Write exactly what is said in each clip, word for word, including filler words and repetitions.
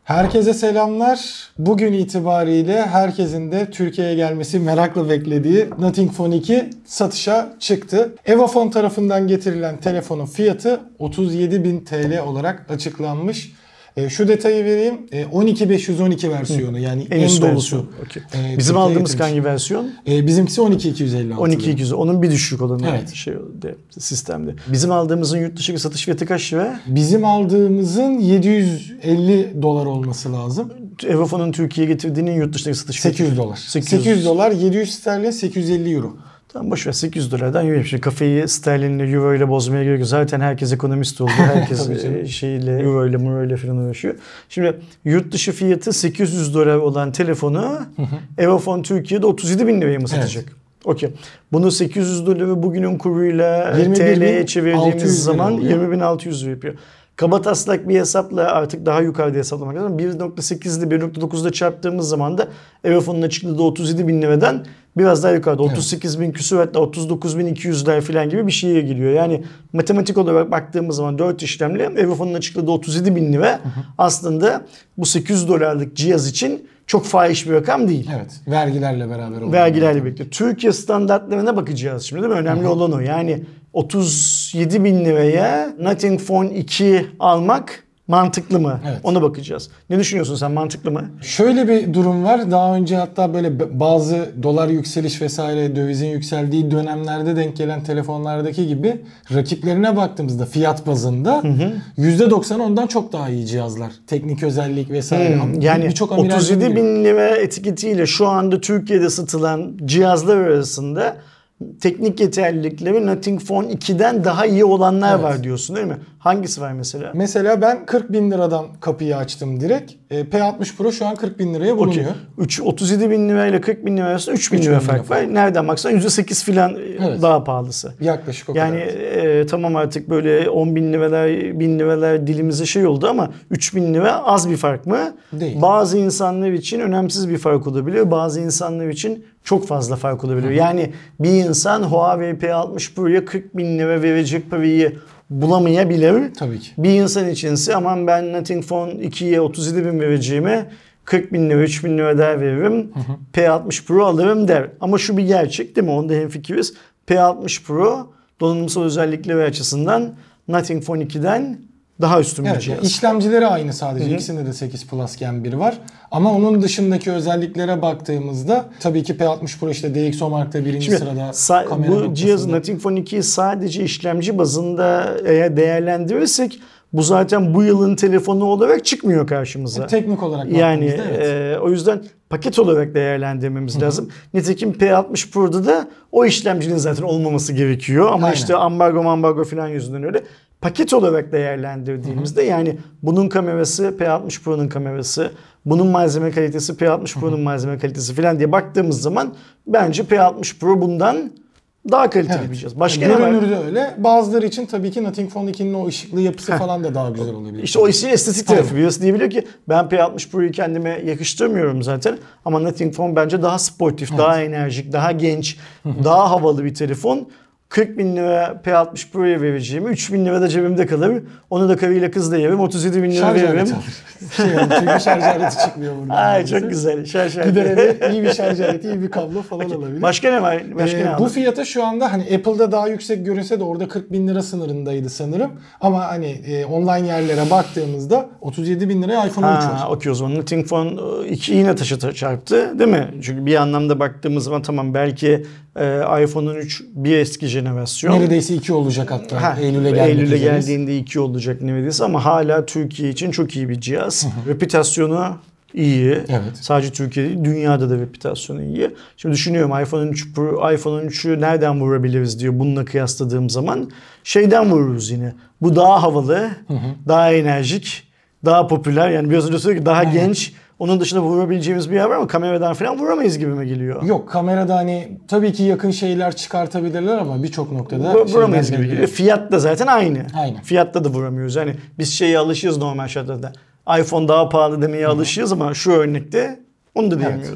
Herkese selamlar. Bugün itibariyle herkesin de Türkiye'ye gelmesi merakla beklediği Nothing Phone iki satışa çıktı. Evofon tarafından getirilen telefonun fiyatı otuz yedi bin T L olarak açıklanmış. E, şu detayı vereyim. E, on iki bin beş yüz on iki versiyonu, yani en, en dolusu. Okay. E, Bizim aldığımız getirmiş. Hangi versiyon? E, bizimkisi on iki bin iki yüz elli altı. on iki bin iki yüz. Onun bir düşük olanı evet. şey de, sistemde. Bizim aldığımızın yurt dışı satış fiyatı kaç lira? Bizim aldığımızın yedi yüz elli dolar olması lazım. Evofon'un Türkiye'ye getirdiğinin yurt dışındaki satış fiyatı sekiz yüz dolar. sekiz yüz dolar, yedi yüz sterlin, sekiz yüz elli euro. Tamam, boş ver, sekiz yüz dolardan yürüyelim. Şimdi kafeyi sterlinle, euro ile bozmaya gerek yok. Zaten herkes ekonomist oldu. Herkes şeyle, euro ile, euro ile falan uğraşıyor. Şimdi yurt dışı fiyatı sekiz yüz dolar olan telefonu Evofon Türkiye'de otuz yedi bin liraya mı satacak? Evet. Okey. Bunu sekiz yüz doları bugünün kuruyla T L'ye çevirdiğimiz zaman yirmi bin altı yüz lira yapıyor. Kabataslak bir hesapla artık daha yukarıda hesaplamak lazım. bir nokta sekiz ile bir nokta dokuzda çarptığımız zaman da Evofon'un açıkladığı otuz yedi bin liradan biraz daha yukarıda. Evet. otuz sekiz bin küsur, hatta otuz dokuz bin iki yüzler falan gibi bir şeye geliyor. Yani matematik olarak baktığımız zaman dört işlemle Evofon'un açıkladığı otuz yedi bin lira hı hı. aslında bu sekiz yüz dolarlık cihaz için çok fahiş bir rakam değil. Evet. Vergilerle beraber oluyor. Vergilerle birlikte. Türkiye standartlarına bakacağız şimdi, değil mi? Önemli hı hı. olan o. Yani otuz yedi bin liraya Nothing Phone iki almak mantıklı mı? Evet. Ona bakacağız. Ne düşünüyorsun sen, mantıklı mı? Şöyle bir durum var. Daha önce hatta böyle bazı dolar yükseliş vesaire, dövizin yükseldiği dönemlerde denk gelen telefonlardaki gibi rakiplerine baktığımızda fiyat bazında hı hı. yüzde doksan ondan çok daha iyi cihazlar. Teknik özellik vesaire. Hmm, yani otuz yedi bin lira etiketiyle şu anda Türkiye'de satılan cihazlar arasında teknik yeterlilikleri Nothing Phone ikiden daha iyi olanlar evet. var diyorsun, değil mi? Hangisi var mesela? Mesela ben kırk bin liradan kapıyı açtım direkt. E, P altmış Pro şu an kırk bin liraya bulunuyor. Okay. otuz yedi bin lirayla kırk bin lira arasında üç bin lira fark var. Nereden baksan yüzde sekiz falan evet. daha pahalısı. Yaklaşık o yani, kadar. Yani e, tamam, artık böyle on bin liralar, bin liralar dilimize şey oldu ama üç bin lira az bir fark mı? Değil. Bazı insanlar için önemsiz bir fark olabiliyor. Bazı insanlar için çok fazla fark olabiliyor. Hı-hı. Yani bir insan Huawei P altmış Pro'ya kırk bin lira verecek parayı bulamayabilir. Tabii ki. Bir insan içinse aman ben Nothing Phone ikiye otuz yedi bin vereceğime kırk bin lira, üç bin lira daha veririm. Hı hı. P altmış Pro alırım der. Ama şu bir gerçek, değil mi? Onda hemfikiriz. P altmış Pro donanımsal özellikleri açısından Nothing Phone ikiden daha üstün bir evet, cihaz. İşlemcileri aynı sadece. Hı-hı. İkisinde de sekiz Plus Gen bir var. Ama onun dışındaki özelliklere baktığımızda tabii ki P altmış Pro işte D X O Mark'ta birinci Şimdi, sırada sa- kamera bu cihazın Nothing Phone ikiyi sadece işlemci bazında eğer değerlendirirsek bu zaten bu yılın telefonu olarak çıkmıyor karşımıza. E, teknik olarak yani evet. e, o yüzden paket olarak değerlendirmemiz Hı-hı. lazım. Nitekim P altmış Pro'da da o işlemcinin zaten olmaması gerekiyor. Ama Aynen. işte ambargo ambargo falan yüzünden öyle. Paket olarak değerlendirdiğimizde Hı-hı. yani bunun kamerası P altmış Pro'nun kamerası, bunun malzeme kalitesi P altmış Pro'nun malzeme kalitesi falan diye baktığımız zaman bence P altmış Pro bundan daha kaliteli evet. bir cihaz. Başka yani ne var? Görünürde öyle. Bazıları için tabii ki Nothing Phone ikinin o ışıklı yapısı Heh. falan da daha güzel olabilir. İşte o işin estetik tarafı. Birisi diyebiliyor ki ben P altmış Pro'yu kendime yakıştırmıyorum zaten. Ama Nothing Phone bence daha sportif, evet. daha enerjik, daha genç, daha havalı bir telefon. kırk bin lira P altmış Pro'ya vereceğimi, üç bin lira da cebimde kalır. Onu da karıyla kızla yerim. otuz yedi bin lira veririm. Şey yani, çünkü şarj aleti çıkmıyor buradan. Ay çok güzel. Şarj aleti. Gider iyi bir şarj aleti, iyi bir kablo falan okay. olabilir. Başka ne var? Başka ee, ne bu fiyata şu anda hani Apple'da daha yüksek görünse de orada kırk bin lira sınırındaydı sanırım. Ama hani e, online yerlere baktığımızda otuz yedi bin liraya iPhone on üç var. Okey, o zaman Nothing Phone iki yine taşa çarptı, değil mi? Çünkü bir anlamda baktığımız zaman tamam belki e, iPhone on üç bir eski jenerasyon. Neredeyse iki olacak hatta. Ha, Eylül'e, Eylül'e geldiğinde iki olacak neredeyse ama hala Türkiye için çok iyi bir cihaz. Hı hı. Reputasyonu iyi. Evet. Sadece Türkiye'de değil, dünyada da reputasyonu iyi. Şimdi düşünüyorum iPhone on üç Pro, iPhone on üçü nereden vurabiliriz diyor bununla kıyasladığım zaman. Şeyden vururuz yine. Bu daha havalı, hı hı. daha enerjik, daha popüler. Yani biraz önce söyledik ki daha hı. genç. Onun dışında vurabileceğimiz bir yer var ama kameradan falan vuramayız gibime geliyor. Yok, kamerada hani tabii ki yakın şeyler çıkartabilirler ama birçok noktada Bu, vuramayız gibi geliyor. Fiyat da zaten aynı. Aynen. Fiyatta da vuramıyoruz. Yani biz şeye alışıyoruz normal şartlarda. iPhone daha pahalı demeye Hı-hı. alışıyoruz ama şu örnekte onu da diyemiyoruz. Evet.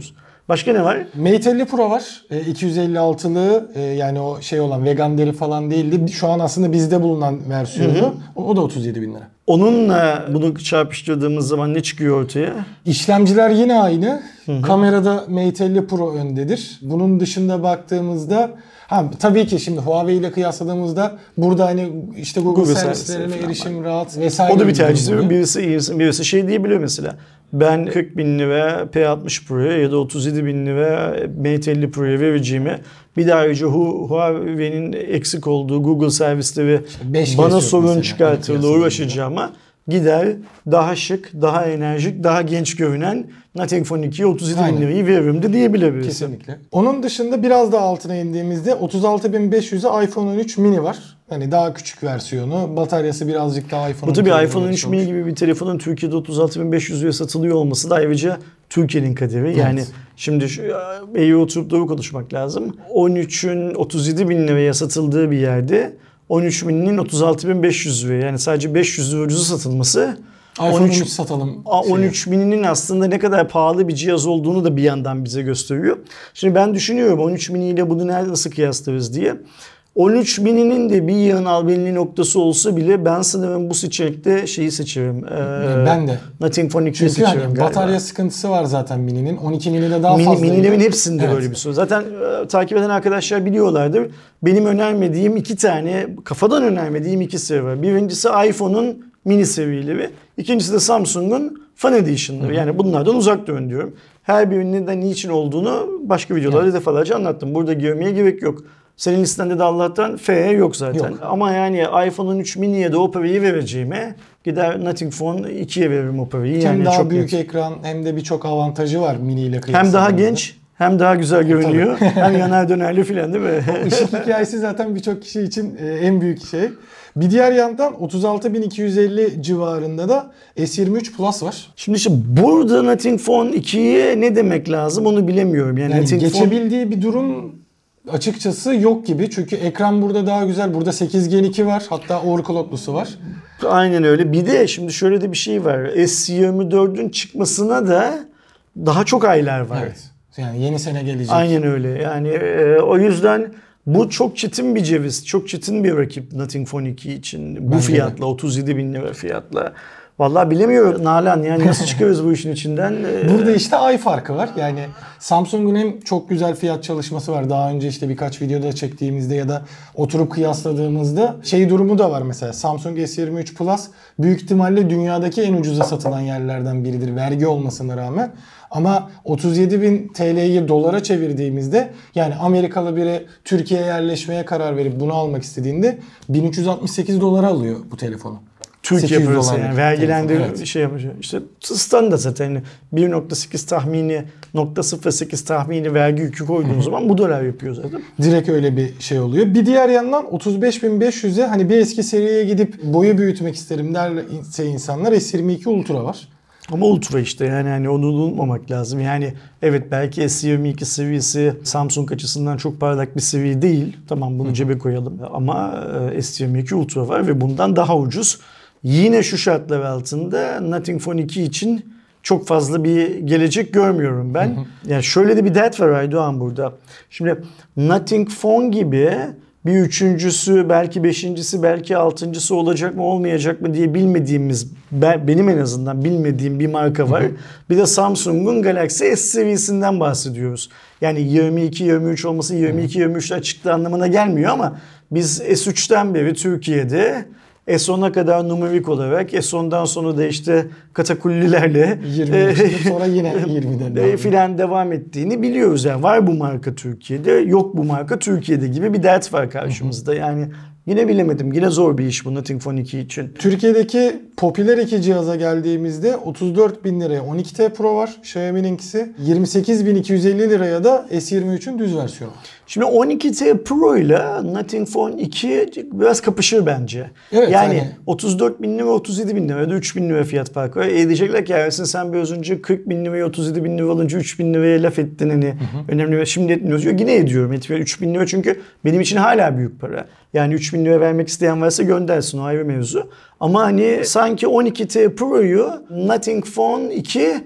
Başka ne var? Mate elli Pro var. E, iki yüz elli altılı e, yani o şey olan vegan deri falan değildi. Şu an aslında bizde bulunan versiyonu. Hı hı. O, o da otuz yedi bin lira. Onunla bunu çarpıştırdığımız zaman ne çıkıyor ortaya? İşlemciler yine aynı. Hı hı. Kamerada Mate elli Pro öndedir. Bunun dışında baktığımızda ha, tabii ki şimdi Huawei ile kıyasladığımızda burada hani işte Google, Google servislerine erişim var. Rahat vesaire. O da bir tercih. Birisi iyisi, birisi şey diyebiliyor mesela. Ben kırk bin lira P altmış Pro'ya ya da otuz yedi bin lira Mate elli Pro'ya vereceğime bir daha önce Huawei'nin eksik olduğu Google servisleri işte bana sorun çıkartırla uğraşacağıma gider daha şık, daha enerjik, daha genç görünen Nothing Phone ikiye otuz yedi bin lirayı veririm de diyebilir. Kesinlikle. Onun dışında biraz daha altına indiğimizde otuz altı bin beş yüze iPhone on üç mini var. Hani daha küçük versiyonu. Bataryası birazcık daha iPhone on üç. Bu tabii iPhone on üç mini gibi bir telefonun Türkiye'de otuz altı bin beş yüze satılıyor olması da ayrıca Türkiye'nin kaderi. Evet. Yani şimdi şu, eğri oturup doğru konuşmak lazım. on üçün otuz yedi bin liraya satıldığı bir yerde on üç mini'nin otuz altı bin beş yüz liraya yani sadece beş yüz lira ucuzu satılması iPhone on üç satalım. on üç mini'nin aslında ne kadar pahalı bir cihaz olduğunu da bir yandan bize gösteriyor. Şimdi ben düşünüyorum on üç mini ile bunu nerede nasıl kıyaslarız diye. on üç mini'nin de bir yığın albenili noktası olsa bile ben sanırım bu seçenekte şeyi seçerim. Ee, ben de. Nothing Phone ikiyi seçerim yani galiba. Batarya sıkıntısı var zaten mini'nin. on iki mini'de daha Mini, fazla. Mini'lerin hepsinde evet. Böyle bir sorun. Zaten e, takip eden arkadaşlar biliyorlardır. Benim önermediğim iki tane, kafadan önermediğim iki seri var. Birincisi iPhone'un mini serileri. İkincisi de Samsung'un Fan Edition'ları. Yani bunlardan uzak durun diyorum. Her birinin de niçin olduğunu başka videolarda evet. defalarca anlattım. Burada görmeye gerek yok. Senin listende de Allah'tan F yok zaten. Yok. Ama yani iPhone on üç mini'ye de o parayı vereceğime gider Nothing Phone ikiye veririm o parayı. Hem yani daha çok büyük net. ekran hem de birçok avantajı var mini ile kıyasladığında. Hem daha genç hem daha güzel görünüyor. Hem yanar dönerli filan değil mi? O ışık hikayesi zaten birçok kişi için en büyük şey. Bir diğer yandan otuz altı bin iki yüz elli civarında da S yirmi üç Plus var. Şimdi işte burada Nothing Phone ikiye ne demek lazım onu bilemiyorum. Yani, yani Nothing geçebildiği Phone... bir durum açıkçası yok gibi. Çünkü ekran burada daha güzel. Burada sekiz Gen iki var. Hatta overclocklusu var. Aynen öyle. Bir de şimdi şöyle de bir şey var. S yirmi dördün çıkmasına da daha çok aylar var. Evet. Yani yeni sene gelecek. Aynen öyle. Yani e, o yüzden bu çok çetin bir ceviz. Çok çetin bir rakip Nothing Phone iki için. Bu Bence fiyatla de. otuz yedi bin lira fiyatla. Vallahi bilemiyorum Nalan yani nasıl çıkıyoruz bu işin içinden? Burada işte ay farkı var. Yani Samsung'un hem çok güzel fiyat çalışması var. Daha önce işte birkaç videoda çektiğimizde ya da oturup kıyasladığımızda şey durumu da var mesela. Samsung S yirmi üç Plus büyük ihtimalle dünyadaki en ucuza satılan yerlerden biridir. Vergi olmasına rağmen. Ama otuz yedi bin T L'yi dolara çevirdiğimizde yani Amerikalı biri Türkiye'ye yerleşmeye karar verip bunu almak istediğinde bin üç yüz altmış sekiz dolara alıyor bu telefonu. Türkiye parası yani vergilendirme evet. şey yapacak. İşte standart zaten bir nokta sekiz tahmini nokta sıfır sekiz tahmini vergi yükü koyduğun zaman bu dolar yapıyor zaten. Direkt öyle bir şey oluyor. Bir diğer yandan otuz beş bin beş yüze hani bir eski seriye gidip boyu büyütmek isterim derse insanlar S yirmi iki Ultra var. Ama Ultra işte yani hani onu unutmamak lazım. Yani evet belki S yirmi iki seviyesi Samsung açısından çok parlak bir seviye değil. Tamam bunu cebe koyalım. Ama S yirmi iki Ultra var ve bundan daha ucuz. Yine şu şartlar altında Nothing Phone iki için çok fazla bir gelecek görmüyorum ben. Hı hı. Yani şöyle de bir dert var Aydoğan burada. Şimdi Nothing Phone gibi bir üçüncüsü, belki beşincisi, belki altıncısı olacak mı olmayacak mı diye bilmediğimiz, benim en azından bilmediğim bir marka var. Hı hı. Bir de Samsung'un Galaxy S serisinden bahsediyoruz. Yani yirmi iki yirmi üç olması yirmi iki yirmi üç'te çıktığı anlamına gelmiyor ama biz S üç'ten beri Türkiye'de S on'a kadar numerik olarak S on'dan sonra da işte katakullilerle yirmi sonra yine yirmiden de filan devam ettiğini biliyoruz. Yani var bu marka Türkiye'de, yok bu marka Türkiye'de gibi bir dert var karşımızda. Yani yine bilemedim. Yine zor bir iş bu Nothing Phone iki için. Türkiye'deki popüler iki cihaza geldiğimizde otuz dört bin liraya on iki T Pro var. Xiaomi'ninkisi. yirmi sekiz bin iki yüz elli liraya da S yirmi üç'ün düz versiyonu. Şimdi on iki T Pro ile Nothing Phone iki biraz kapışır bence. Evet, yani, yani otuz dört bin lira otuz yedi bin lira ya da üç bin lira fiyat farkı var. E diyecekler ki yani sen biraz önce kırk bin liraya otuz yedi bin lira alınca üç bin liraya laf ettin hani. Hı hı. Önemli. Şimdi etmiyoruz. Yine ediyorum. Etmiyor. üç bin lira çünkü benim için hala büyük para. Yani üç bin lira vermek isteyen varsa göndersin, o ayrı mevzu. Ama hani sanki on iki T Pro'yu Nothing Phone iki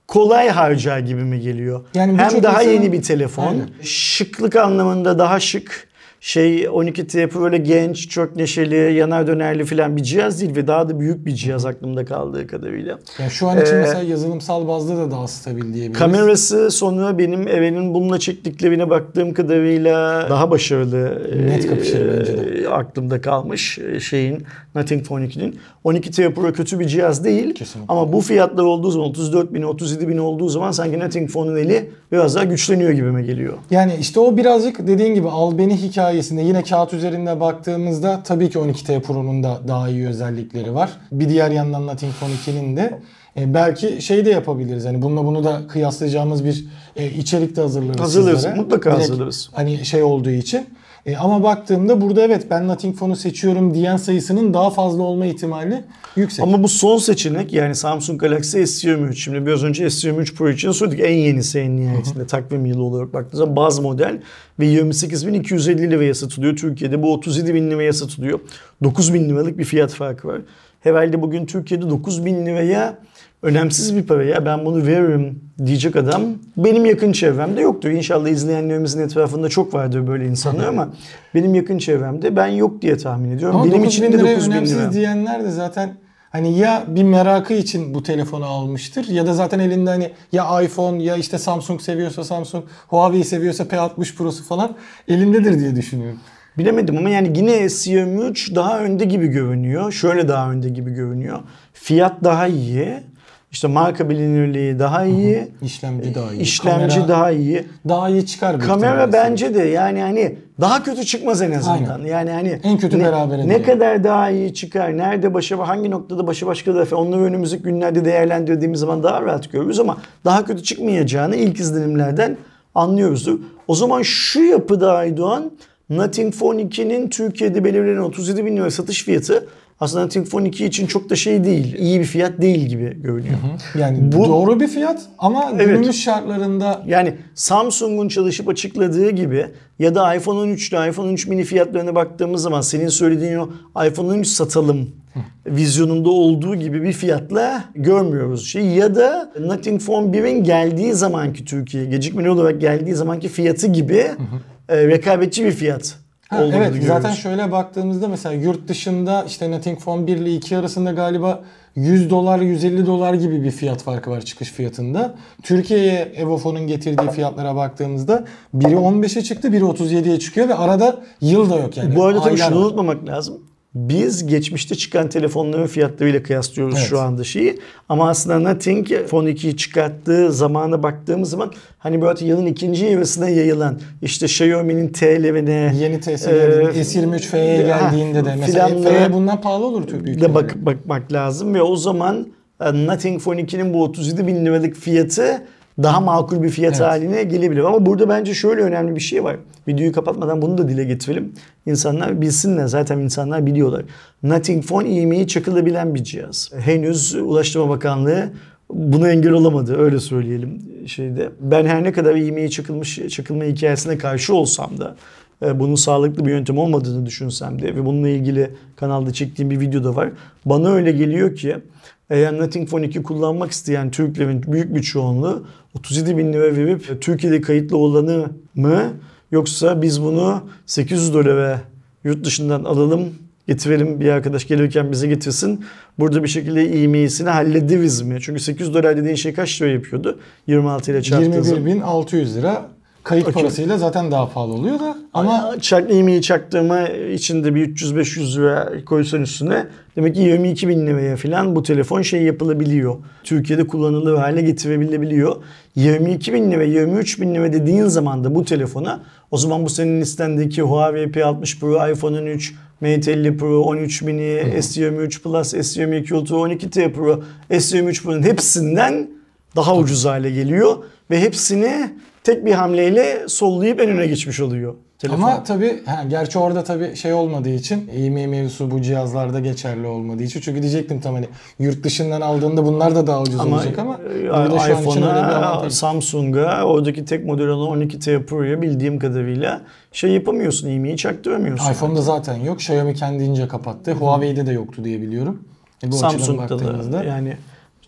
kolay harcar gibi mi geliyor? Yani hem daha insan... yeni bir telefon. Aynen. Şıklık anlamında daha şık. Şey on iki T böyle genç, çok neşeli, yanar dönerli falan bir cihaz değil ve daha da büyük bir cihaz aklımda kaldığı kadarıyla. Yani şu an için ee, mesela yazılımsal bazda da daha stabil diyebiliriz. Kamerası sonra benim Eren'in bununla çektiklerine baktığım kadarıyla daha başarılı. Net kapışır bence de. Aklımda kalmış şeyin Nothing Phone iki'nin. on iki T Pro kötü bir cihaz değil. Kesinlikle. Ama bu fiyatlar olduğu zaman otuz dört bin, otuz yedi bin olduğu zaman sanki Nothing Phone'un eli biraz daha güçleniyor gibime geliyor. Yani işte o birazcık dediğin gibi al beni hikayesinde yine kağıt üzerinde baktığımızda tabii ki on iki T Pro'nun da daha iyi özellikleri var. Bir diğer yandan Nothing Phone iki'nin de e, belki şey de yapabiliriz. Hani bununla bunu da kıyaslayacağımız bir e, içerik de hazırlarız. Hazırlarız. Sizlere. Mutlaka Direkt, hazırlarız. hani şey olduğu için. E, ama baktığımda burada evet ben Nothing Phone'u seçiyorum diyen sayısının daha fazla olma ihtimali yüksek. Ama bu son seçenek yani Samsung Galaxy S yirmi üç. Şimdi biraz önce S yirmi üç Pro için söyledik. En yenisi en nihayetinde takvim yılı olarak baktığınız zaman baz model ve yirmi sekiz bin iki yüz elli liraya satılıyor. Türkiye'de bu otuz yedi bin liraya satılıyor. dokuz bin liralık bir fiyat farkı var. Herhalde bugün Türkiye'de dokuz bin liraya önemsiz bir para ya ben bunu veririm diyecek adam benim yakın çevremde yoktur. İnşallah izleyenlerimizin etrafında çok vardır böyle insanlar ama benim yakın çevremde ben yok diye tahmin ediyorum. Ama benim için de dokuz bin lira. Önemsiz diyenler de zaten hani ya bir merakı için bu telefonu almıştır ya da zaten elinde hani ya iPhone ya işte Samsung seviyorsa Samsung, Huawei seviyorsa P altmış Pro'su falan elindedir diye düşünüyorum. Bilemedim ama yani yine S yirmi üç daha önde gibi görünüyor. Şöyle daha önde gibi görünüyor. Fiyat daha iyi. İşte marka bilinirliği daha iyi. Hı hı. İşlemci daha iyi. İşlemci Kamera daha iyi. Daha iyi çıkar. Kamera bence de yani hani daha kötü çıkmaz en azından. Aynen. Yani hani en kötü ne, beraber ne kadar daha iyi çıkar, nerede başa hangi noktada başa başka da onları önümüzdeki günlerde değerlendirdiğimiz zaman daha rahat görürüz ama daha kötü çıkmayacağını ilk izlenimlerden anlıyoruzdur. O zaman şu yapıda Aydoğan Nothing Phone iki'nin Türkiye'de belirlenen otuz yedi bin lira satış fiyatı aslında Nothing Phone iki için çok da şey değil, iyi bir fiyat değil gibi görünüyor. Hı hı. Yani bu doğru bir fiyat ama günümüz evet. şartlarında... Yani Samsung'un çalışıp açıkladığı gibi ya da iPhone on üç ile iPhone on üç mini fiyatlarına baktığımız zaman senin söylediğin o iPhone on üç satalım hı. vizyonunda olduğu gibi bir fiyatla görmüyoruz şey. Ya da Nothing Phone bir'in geldiği zamanki Türkiye'ye gecikmeli olarak geldiği zamanki fiyatı gibi hı hı. E, rekabetçi bir fiyat. Ha, evet görüyoruz. Zaten şöyle baktığımızda mesela yurt dışında işte Nothing Phone bir ile iki arasında galiba yüz dolar yüz elli dolar gibi bir fiyat farkı var çıkış fiyatında. Türkiye'ye Evofon'un getirdiği fiyatlara baktığımızda biri on beşe çıktı biri otuz yediye çıkıyor ve arada yıl da yok yani. Bu arada tabii şunu unutmamak lazım. Biz geçmişte çıkan telefonların fiyatlarıyla kıyaslıyoruz evet. şu anda şeyi. Ama aslında Nothing Phone iki'yi çıkarttığı zamana baktığımız zaman hani böyle yılın ikinci yarısına yayılan işte Xiaomi'nin T'lerine yeni T'si e, S yirmi üç F'ye geldiğinde de mesela F'ye bundan pahalı olur Türkiye'de. De bak, bakmak lazım ve o zaman Nothing Phone iki'nin bu otuz yedi bin liralık fiyatı daha makul bir fiyat evet. haline gelebilir. Ama burada bence şöyle önemli bir şey var. Videoyu kapatmadan bunu da dile getirelim. İnsanlar bilsinler. Zaten insanlar biliyorlar. Nothing Phone I M E I çakılabilen bir cihaz. Henüz Ulaştırma Bakanlığı buna engel olamadı. Öyle söyleyelim şeyde. Ben her ne kadar I M E I çakılmış, çakılma hikayesine karşı olsam da bunun sağlıklı bir yöntem olmadığını düşünsem de ve bununla ilgili kanalda çektiğim bir video da var. Bana öyle geliyor ki eğer Nothing Phone iki kullanmak isteyen Türklerin büyük bir çoğunluğu otuz yedi bin lira verip Türkiye'de kayıtlı olanı mı yoksa biz bunu sekiz yüz dolara yurt dışından alalım getirelim bir arkadaş gelirken bize getirsin. Burada bir şekilde I M E I'sini hallederiz mi? Çünkü sekiz yüz dolar dediğin şey kaç lira yapıyordu? yirmi altı ile çarptığı zaman. yirmi bir bin altı yüz lira. Kayıt okay. parasıyla zaten daha pahalı oluyor da ama Çak, I M E I çaktırma içinde bir üç yüz beş yüz lira koysan üstüne demek ki yirmi iki bin liraya falan bu telefon şey yapılabiliyor. Türkiye'de kullanılır hale getirebilebiliyor. yirmi iki bin lira, yirmi üç bin lira dediğin zaman da bu telefona o zaman bu senin listendeki Huawei P altmış Pro, iPhone on üç, Mate elli Pro, on üç mini, Hı-hı. S yirmi üç Plus, S yirmi iki Ultra, on iki T Pro, S yirmi üç Pro'nun hepsinden daha Tabii. ucuz hale geliyor ve hepsini tek bir hamleyle sollayıp en öne geçmiş oluyor telefon. Ama tabii ha, gerçi orada tabii şey olmadığı için I M E I mevzusu bu cihazlarda geçerli olmadığı için çünkü diyecektim tam hani yurt dışından aldığında bunlar da daha ucuz ama, olacak ama burada iPhone'a, Samsung'a oradaki tek model olan on iki T Pro'ya bildiğim kadarıyla şey yapamıyorsun, I M E I çaktıramıyorsun. iPhone'da zaten yok. Xiaomi kendince kapattı. Huawei'de de yoktu diye biliyorum. E bu Samsung'da da yani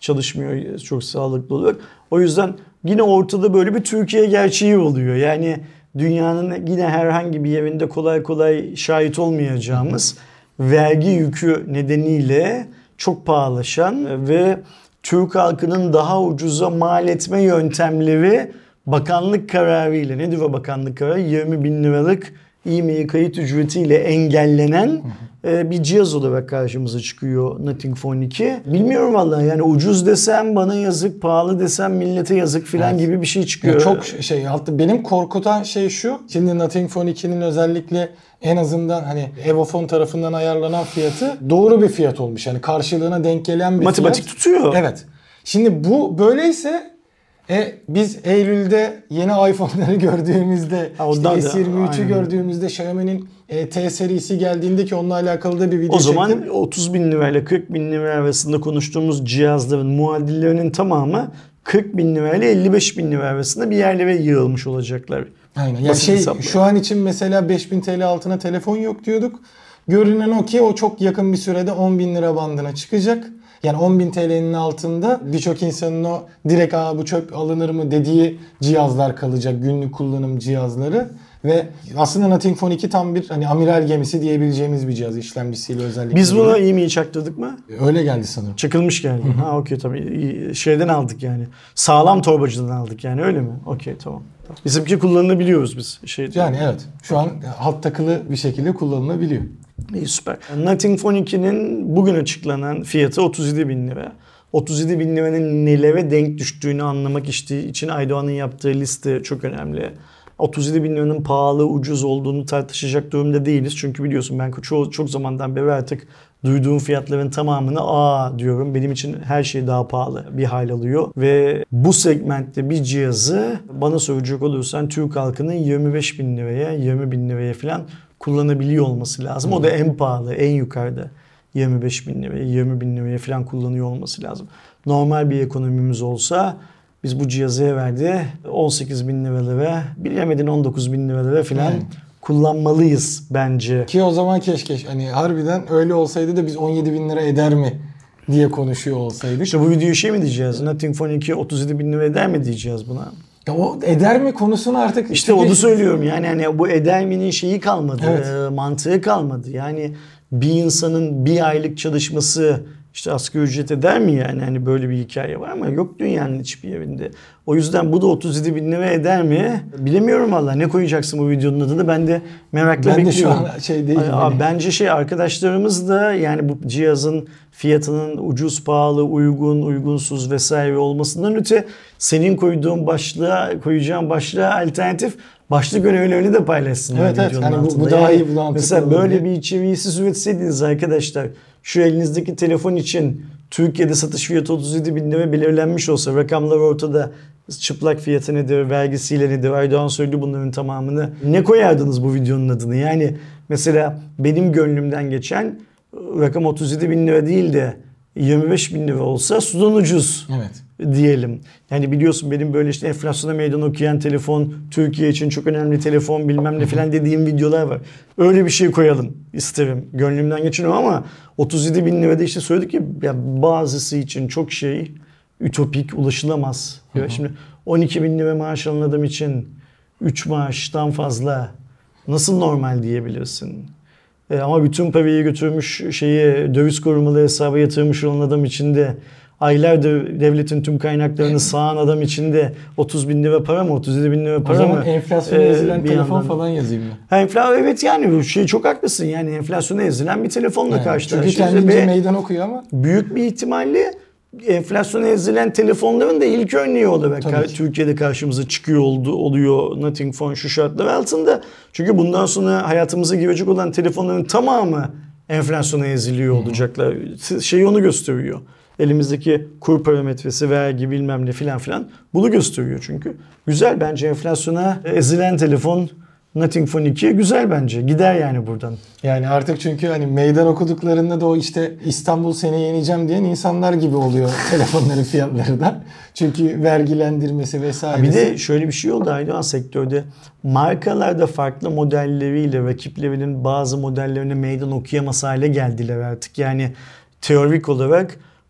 çalışmıyor çok sağlıklı olarak. O yüzden yine ortada böyle bir Türkiye gerçeği oluyor. Yani dünyanın yine herhangi bir yerinde kolay kolay şahit olmayacağımız vergi yükü nedeniyle çok pahalaşan ve Türk halkının daha ucuza mal etme yöntemleri bakanlık kararıyla, nedir o bakanlık kararı? yirmi bin liralık e-mail kayıt ücretiyle engellenen hı hı. bir cihaz olarak karşımıza çıkıyor Nothing Phone iki. Bilmiyorum vallahi, yani ucuz desem bana yazık, pahalı desem millete yazık filan evet. gibi bir şey çıkıyor. Ya çok şey, hatta benim korkutan şey şu. Şimdi Nothing Phone ikinin özellikle en azından hani Evofon tarafından ayarlanan fiyatı doğru bir fiyat olmuş. Yani karşılığına denk gelen bir matematik fiyat. tutuyor. Evet. Şimdi bu böyleyse E, biz Eylül'de yeni iPhone'ları gördüğümüzde, işte S yirmi üçü gördüğümüzde, Xiaomi'nin e, T serisi geldiğinde ki onunla alakalı da bir video çektim. O zaman çektim. otuz bin lirayla kırk bin lira arasında konuştuğumuz cihazların muadillerinin tamamı kırk bin lirayla elli beş bin lira arasında bir yerlere yığılmış olacaklar. Aynen. Yani şey, şu an için mesela beş bin TL altına telefon yok diyorduk. Görünen o ki o çok yakın bir sürede on bin lira bandına çıkacak. Yani on bin T L'nin altında birçok insanın o direkt "Aa, bu çöp alınır mı" dediği cihazlar kalacak. Günlük kullanım cihazları. Ve aslında Nothing Phone iki tam bir hani amiral gemisi diyebileceğimiz bir cihaz, işlemcisiyle özellikle. Biz buna iyi mi çaktırdık mı? Öyle geldi sanırım. Çakılmış geldi. Hı-hı. Ha okey, tabii. Şeyden aldık yani. Sağlam torbacıdan aldık yani, öyle mi? Okey, tamam. Bizimki kullanılabiliyoruz biz. Şey, yani evet. Şu an alt takılı bir şekilde kullanılabiliyor. İyi, süper. Nothing Phone ikinin bugün açıklanan fiyatı otuz yedi bin lira. otuz yedi bin liranın nelere denk düştüğünü anlamak için Aydoğan'ın yaptığı liste çok önemli. otuz yedi bin liranın pahalı, ucuz olduğunu tartışacak durumda değiliz. Çünkü biliyorsun ben çok, çok zamandan beri artık duyduğum fiyatların tamamını aa diyorum. Benim için her şey daha pahalı bir hal alıyor. Ve bu segmentte bir cihazı bana soracak olursan Türk halkının yirmi beş bin liraya, yirmi bin liraya falan kullanabiliyor olması lazım. O da en pahalı, en yukarıda. yirmi beş bin liraya, yirmi bin liraya falan kullanıyor olması lazım. Normal bir ekonomimiz olsa biz bu cihazı herhalde on sekiz bin liralara, bilemedin on dokuz bin liralara falan hmm. kullanmalıyız bence. Ki o zaman keşke hani harbiden öyle olsaydı da biz on yedi bin lira eder mi diye konuşuyor olsaydık. İşte bu videoyu şey mi diyeceğiz? Nothing Phone iki otuz yedi bin lira eder mi diyeceğiz buna? Ya o eder mi konusunu artık... İşte onu söylüyorum yani, hani bu eder mi'nin şeyi kalmadı, evet. e, mantığı kalmadı. Yani bir insanın bir aylık çalışması işte asgari ücret eder mi yani? Hani böyle bir hikaye var ama yok dünyanın hiçbir yerinde. O yüzden bu da otuz yedi bin lira eder mi? Bilemiyorum valla. Ne koyacaksın bu videonun adını? Ben de merakla ben bekliyorum. Ben de şu an şey değil. Abi, bence şey, arkadaşlarımız da yani bu cihazın fiyatının ucuz, pahalı, uygun, uygunsuz vesaire olmasından öte senin koyduğun başlığa, koyacağın başlığa alternatif başlık önerilerini de paylaşsınlar. Evet evet. Yani bu, bu daha iyi bulantı. Mesela böyle bir içeriği siz üretseydiniz arkadaşlar, şu elinizdeki telefon için Türkiye'de satış fiyatı otuz yedi bin lira belirlenmiş olsa, rakamlar ortada, çıplak fiyatı nedir, vergisiyle nedir, Aydoğan söyledi bunların tamamını, ne koyardınız bu videonun adını? Yani mesela benim gönlümden geçen rakam otuz yedi bin lira değil de yirmi beş bin lira olsa sudan ucuz. Evet. Diyelim. Yani biliyorsun benim böyle işte enflasyona meydan okuyan telefon, Türkiye için çok önemli telefon bilmem ne falan dediğim videolar var. Öyle bir şey koyalım isterim. Gönlümden geçiniyor ama otuz yedi bin lirada işte söyledik ki ya, bazısı için çok şey ütopik, ulaşılamaz. Hı hı. Şimdi on iki bin lira maaş alan adam için üç maaştan fazla nasıl normal diyebilirsin? E ama bütün parayı götürmüş şeyi döviz korumalı hesaba yatırmış olan adam için de, aylardır devletin tüm kaynaklarını sağan adam için de otuz bin lira para mı, otuz yedi bin lira para mı? O zaman enflasyona ezilen ee, telefon yandan falan yazayım ben. Enflasyon, evet yani bu şey çok haklısın yani, enflasyona ezilen bir telefonla yani, karşılaşıyoruz. Çünkü kendince meydan okuyor ama. Büyük bir ihtimalle enflasyona ezilen telefonların da ilk örneği olarak kar- Türkiye'de karşımıza çıkıyor oldu, oluyor Nothing Phone şu şartlar altında. Çünkü bundan sonra hayatımıza girecek olan telefonların tamamı enflasyona eziliyor olacaklar. Şey onu gösteriyor. Elimizdeki kur parametresi, vergi bilmem ne filan filan bunu gösteriyor çünkü. Güzel bence enflasyona ezilen telefon Nothing Phone iki güzel bence. Gider yani buradan. Yani artık çünkü hani meydan okuduklarında da o işte İstanbul seni yeneceğim diyen insanlar gibi oluyor telefonların fiyatları da. Çünkü vergilendirmesi vesaire. Bir de şöyle bir şey oldu Aydoğan sektörde. Markalar da farklı modelleriyle rakiplerinin bazı modellerine meydan okuyamaz hale geldiler artık. Yani teorik olarak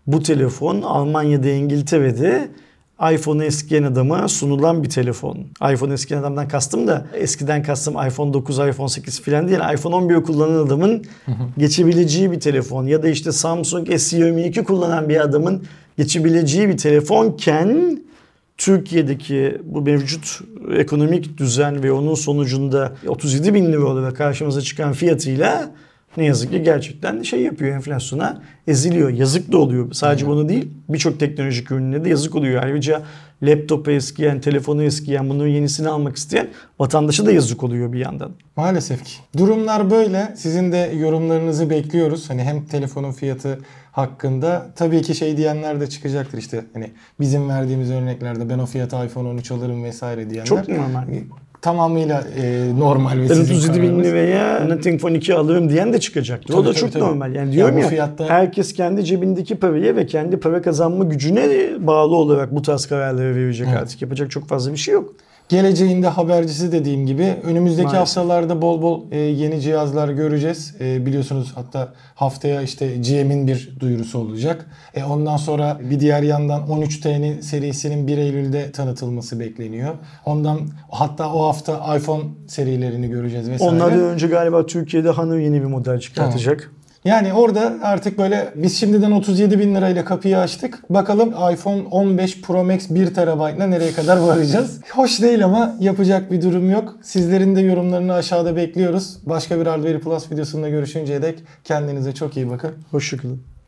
bu telefon Almanya'da, İngiltere'de iPhone'u eskiyen adama sunulan bir telefon. iPhone eskiyen adamdan kastım da eskiden kastım iPhone dokuz, iPhone sekiz falan değil. iPhone on bir kullanan adamın geçebileceği bir telefon. Ya da işte Samsung S yirmi iki kullanan bir adamın geçebileceği bir telefonken Türkiye'deki bu mevcut ekonomik düzen ve onun sonucunda otuz yedi bin lira olarak karşımıza çıkan fiyatıyla ne yazık ki gerçekten şey yapıyor, enflasyona eziliyor. Yazık da oluyor. Sadece bunu değil, birçok teknolojik ürününe de yazık oluyor. Ayrıca laptopu eskiyen, telefonu eskiyen, bunun yenisini almak isteyen vatandaşa da yazık oluyor bir yandan. Maalesef ki. Durumlar böyle. Sizin de yorumlarınızı bekliyoruz. Hani hem telefonun fiyatı hakkında. Tabii ki şey diyenler de çıkacaktır işte. Hani bizim verdiğimiz örneklerde ben o fiyata iPhone on üç alırım vesaire diyenler. Çok normal. Tamamıyla e, normal ve ben sizin otuz yedi bin kararınız. liraya Nothing Phone iki alırım diyen de çıkacaktır. Tabii, o da tabii, çok tabii. normal. Yani diyorum Ya ya, bu fiyatta... herkes kendi cebindeki paraya ve kendi para kazanma gücüne bağlı olarak bu tarz kararları verecek Evet. artık. Yapacak çok fazla bir şey yok. Geleceğinde habercisi dediğim gibi önümüzdeki Maalesef. haftalarda bol bol e, yeni cihazlar göreceğiz. E, biliyorsunuz hatta haftaya işte G M'in bir duyurusu olacak. E, ondan sonra bir diğer yandan on üç T'nin serisinin bir Eylül'de tanıtılması bekleniyor. Ondan hatta o hafta iPhone serilerini göreceğiz vesaire. Onlardan önce galiba Türkiye'de Honor yeni bir model çıkartacak. Tamam. Yani orada artık böyle biz şimdiden otuz yedi bin lirayla kapıyı açtık. Bakalım iPhone on beş Pro Max bir terabaytla nereye kadar varacağız. Hoş değil ama yapacak bir durum yok. Sizlerin de yorumlarını aşağıda bekliyoruz. Başka bir Hardware Plus videosunda görüşünceye dek kendinize çok iyi bakın. Hoşçakalın.